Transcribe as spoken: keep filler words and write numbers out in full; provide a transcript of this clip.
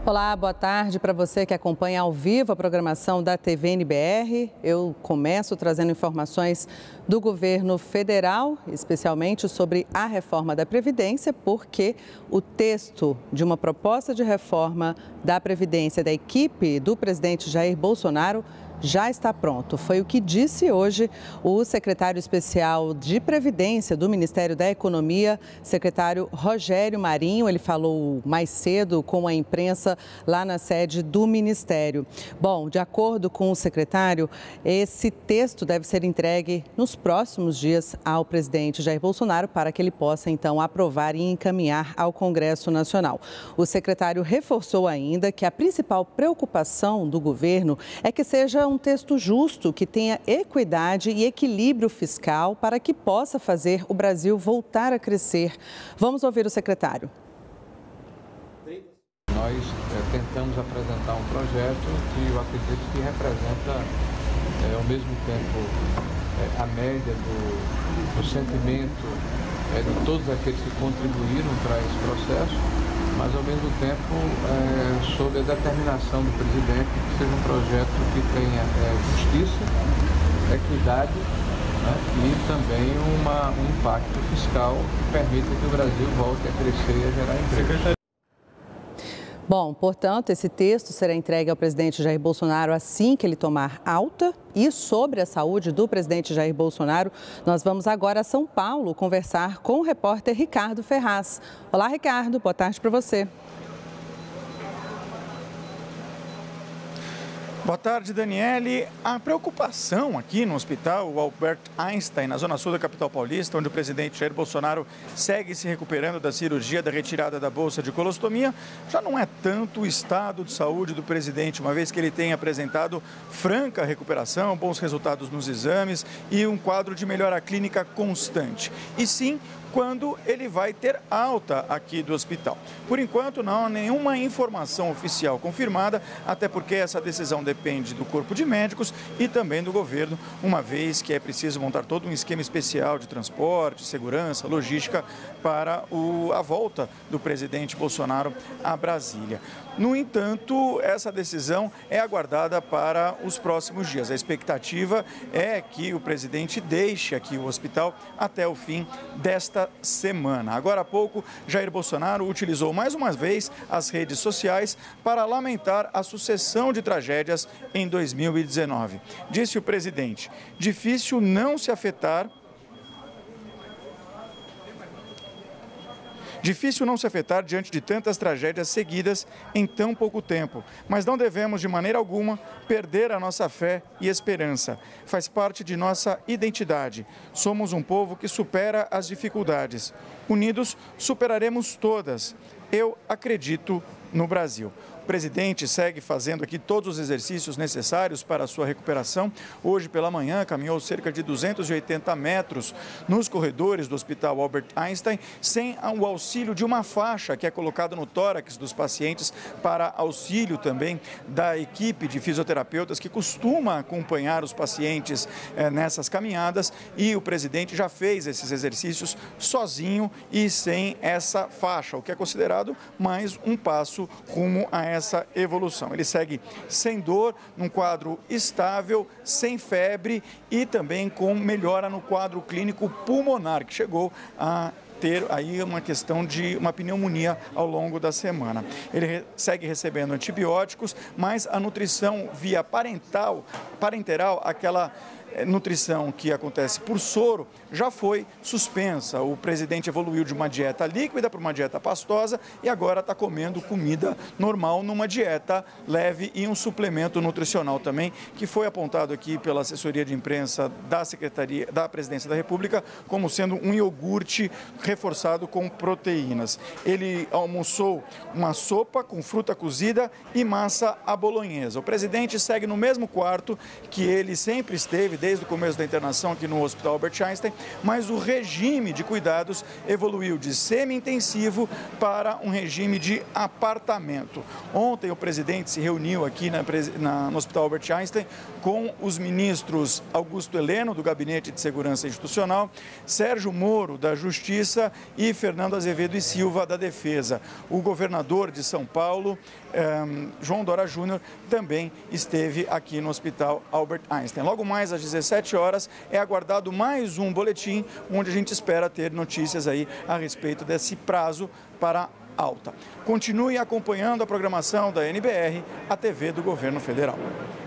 Olá, boa tarde para você que acompanha ao vivo a programação da T V N B R. Eu começo trazendo informações do governo federal, especialmente sobre a reforma da Previdência, porque o texto de uma proposta de reforma da Previdência da equipe do presidente Jair Bolsonaro já está pronto. Foi o que disse hoje o secretário especial de Previdência do Ministério da Economia, secretário Rogério Marinho. Ele falou mais cedo com a imprensa lá na sede do Ministério. Bom, de acordo com o secretário, esse texto deve ser entregue nos próximos dias ao presidente Jair Bolsonaro para que ele possa, então, aprovar e encaminhar ao Congresso Nacional. O secretário reforçou ainda que a principal preocupação do governo é que seja um texto justo, que tenha equidade e equilíbrio fiscal para que possa fazer o Brasil voltar a crescer. Vamos ouvir o secretário. Nós é, tentamos apresentar um projeto que eu acredito que representa, é, ao mesmo tempo, é, a média do, do sentimento é, de todos aqueles que contribuíram para esse processo, mas ao mesmo tempo é, sob a determinação do presidente que seja um projeto que tenha é, justiça, equidade, né, e também uma, um impacto fiscal que permita que o Brasil volte a crescer e a gerar emprego. Bom, portanto, esse texto será entregue ao presidente Jair Bolsonaro assim que ele tomar alta. E sobre a saúde do presidente Jair Bolsonaro, nós vamos agora a São Paulo conversar com o repórter Ricardo Ferraz. Olá, Ricardo, boa tarde para você. Boa tarde, Daniele. A preocupação aqui no Hospital Albert Einstein, na zona sul da capital paulista, onde o presidente Jair Bolsonaro segue se recuperando da cirurgia da retirada da bolsa de colostomia, já não é tanto o estado de saúde do presidente, uma vez que ele tem apresentado franca recuperação, bons resultados nos exames e um quadro de melhora clínica constante. E sim, quando ele vai ter alta aqui do hospital. Por enquanto, não há nenhuma informação oficial confirmada, até porque essa decisão depende do corpo de médicos e também do governo, uma vez que é preciso montar todo um esquema especial de transporte, segurança, logística para o, a volta do presidente Bolsonaro a Brasília. No entanto, essa decisão é aguardada para os próximos dias. A expectativa é que o presidente deixe aqui o hospital até o fim desta semana. Agora há pouco, Jair Bolsonaro utilizou mais uma vez as redes sociais para lamentar a sucessão de tragédias em dois mil e dezenove. Disse o presidente: difícil não se afetar Difícil não se afetar diante de tantas tragédias seguidas em tão pouco tempo, mas não devemos de maneira alguma perder a nossa fé e esperança. Faz parte de nossa identidade. Somos um povo que supera as dificuldades. Unidos, superaremos todas. Eu acredito no Brasil. O presidente segue fazendo aqui todos os exercícios necessários para a sua recuperação. Hoje pela manhã caminhou cerca de duzentos e oitenta metros nos corredores do Hospital Albert Einstein, sem o auxílio de uma faixa que é colocada no tórax dos pacientes para auxílio também da equipe de fisioterapeutas que costuma acompanhar os pacientes eh, nessas caminhadas, e o presidente já fez esses exercícios sozinho e sem essa faixa, o que é considerado mais um passo rumo a essa evolução. Ele segue sem dor, num quadro estável, sem febre e também com melhora no quadro clínico pulmonar, que chegou a ter aí uma questão de uma pneumonia ao longo da semana. Ele re- segue recebendo antibióticos, mas a nutrição via parental, parenteral, aquela nutrição que acontece por soro, já foi suspensa. O presidente evoluiu de uma dieta líquida para uma dieta pastosa e agora está comendo comida normal numa dieta leve e um suplemento nutricional também, que foi apontado aqui pela assessoria de imprensa da Secretaria da Presidência da República como sendo um iogurte reforçado com proteínas. Ele almoçou uma sopa com fruta cozida e massa à bolonhesa. O presidente segue no mesmo quarto que ele sempre esteve desde o começo da internação aqui no Hospital Albert Einstein, mas o regime de cuidados evoluiu de semi-intensivo para um regime de apartamento. Ontem o presidente se reuniu aqui na, na, no Hospital Albert Einstein com os ministros Augusto Heleno, do Gabinete de Segurança Institucional, Sérgio Moro, da Justiça, e Fernando Azevedo e Silva, da Defesa. O governador de São Paulo, eh, João Dória Júnior, também esteve aqui no Hospital Albert Einstein. Logo mais às dezessete horas é aguardado mais um boletim, onde a gente espera ter notícias aí a respeito desse prazo para alta. Continue acompanhando a programação da N B R, a T V do Governo Federal.